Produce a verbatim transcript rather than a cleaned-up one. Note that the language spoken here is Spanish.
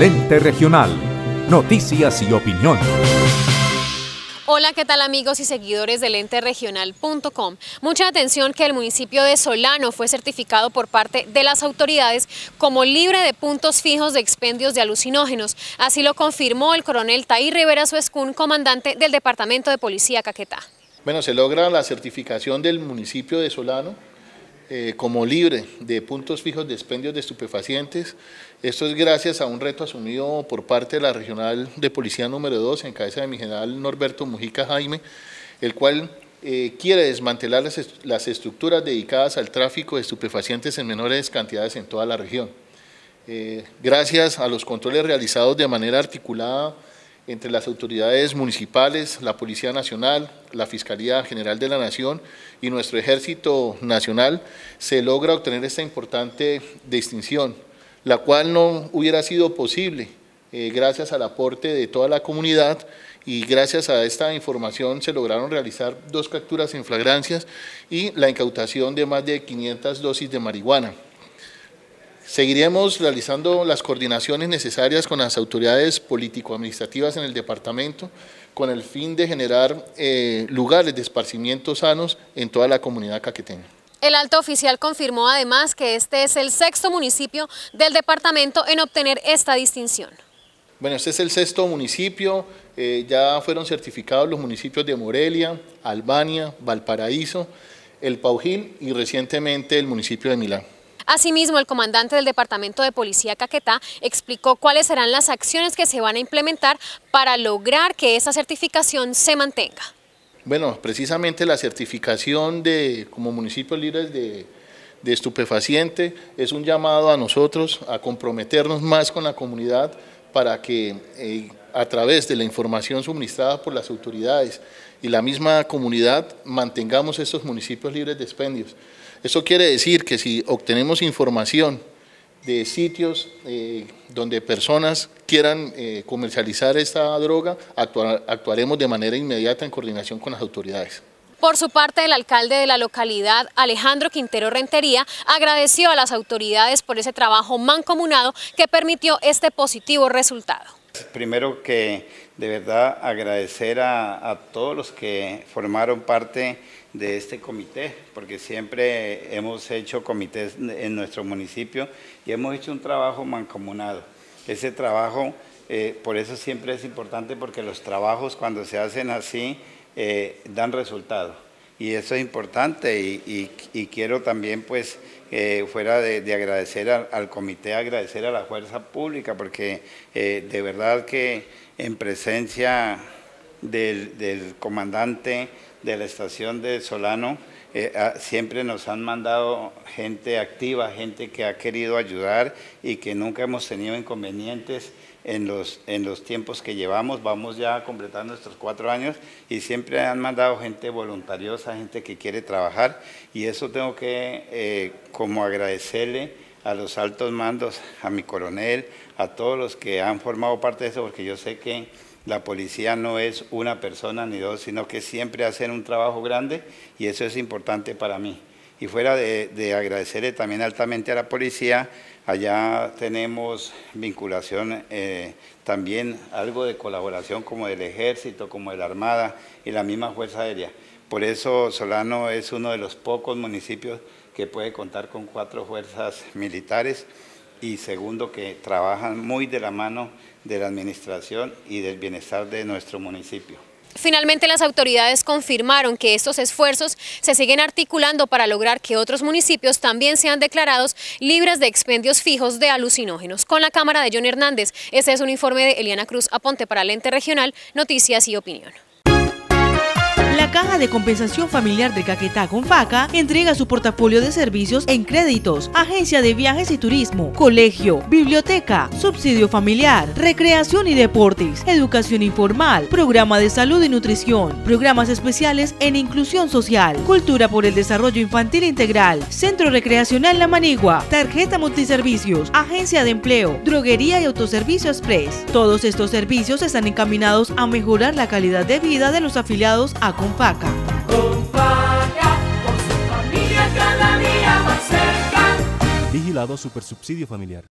El Ente Regional. Noticias y opinión. Hola, ¿qué tal amigos y seguidores del ente regional punto com? Mucha atención que el municipio de Solano fue certificado por parte de las autoridades como libre de puntos fijos de expendios de alucinógenos. Así lo confirmó el coronel Tay Rivera Suescún, comandante del Departamento de Policía Caquetá. Bueno, se logra la certificación del municipio de Solano eh, como libre de puntos fijos de expendios de estupefacientes. Esto es gracias a un reto asumido por parte de la Regional de Policía número dos, en cabeza de mi general Norberto Mujica Jaime, el cual eh, quiere desmantelar las, est las estructuras dedicadas al tráfico de estupefacientes en menores cantidades en toda la región. Eh, gracias a los controles realizados de manera articulada entre las autoridades municipales, la Policía Nacional, la Fiscalía General de la Nación y nuestro Ejército Nacional, se logra obtener esta importante distinción, la cual no hubiera sido posible eh, gracias al aporte de toda la comunidad, y gracias a esta información se lograron realizar dos capturas en flagrancias y la incautación de más de quinientas dosis de marihuana. Seguiremos realizando las coordinaciones necesarias con las autoridades político-administrativas en el departamento con el fin de generar eh, lugares de esparcimiento sanos en toda la comunidad caqueteña. El alto oficial confirmó además que este es el sexto municipio del departamento en obtener esta distinción. Bueno, este es el sexto municipio, eh, ya fueron certificados los municipios de Morelia, Albania, Valparaíso, El Paujil y recientemente el municipio de Milán. Asimismo, el comandante del Departamento de Policía Caquetá explicó cuáles serán las acciones que se van a implementar para lograr que esa certificación se mantenga. Bueno, precisamente la certificación de como municipios libres de, de estupefaciente es un llamado a nosotros a comprometernos más con la comunidad para que eh, a través de la información suministrada por las autoridades y la misma comunidad mantengamos estos municipios libres de expendios. Eso quiere decir que si obtenemos información de sitios eh, donde personas quieran eh, comercializar esta droga, actuar, actuaremos de manera inmediata en coordinación con las autoridades. Por su parte, el alcalde de la localidad, Alejandro Quintero Rentería, agradeció a las autoridades por ese trabajo mancomunado que permitió este positivo resultado. Primero que de verdad agradecer a, a todos los que formaron parte de este comité, porque siempre hemos hecho comités en nuestro municipio y hemos hecho un trabajo mancomunado. Ese trabajo, eh, por eso siempre es importante, porque los trabajos cuando se hacen así eh, dan resultado. Y eso es importante y, y, y quiero también, pues, eh, fuera de, de agradecer al, al comité, agradecer a la fuerza pública, porque eh, de verdad que en presencia del, del comandante de la estación de Solano, eh, a, siempre nos han mandado gente activa, gente que ha querido ayudar y que nunca hemos tenido inconvenientes en los, en los tiempos que llevamos. Vamos ya a completar nuestros cuatro años y siempre han mandado gente voluntariosa, gente que quiere trabajar, y eso tengo que eh, como agradecerle a los altos mandos, a mi coronel, a todos los que han formado parte de eso, porque yo sé que la policía no es una persona ni dos, sino que siempre hacen un trabajo grande y eso es importante para mí. Y fuera de, de agradecerle también altamente a la policía, allá tenemos vinculación, eh, también algo de colaboración como del Ejército, como de la Armada y la misma Fuerza Aérea. Por eso Solano es uno de los pocos municipios que puede contar con cuatro fuerzas militares, y segundo, que trabajan muy de la mano de la administración y del bienestar de nuestro municipio. Finalmente, las autoridades confirmaron que estos esfuerzos se siguen articulando para lograr que otros municipios también sean declarados libres de expendios fijos de alucinógenos. Con la cámara de John Hernández, este es un informe de Eliana Cruz Aponte para el Ente Regional, Noticias y Opinión. La Caja de Compensación Familiar de Caquetá, Confaca, entrega su portafolio de servicios en créditos, agencia de viajes y turismo, colegio, biblioteca, subsidio familiar, recreación y deportes, educación informal, programa de salud y nutrición, programas especiales en inclusión social, cultura por el desarrollo infantil integral, centro recreacional La Manigua, tarjeta multiservicios, agencia de empleo, droguería y autoservicio express. Todos estos servicios están encaminados a mejorar la calidad de vida de los afiliados a Confaca. Confaca, por su familia cada día más cerca. Vigilado Supersubsidio Familiar.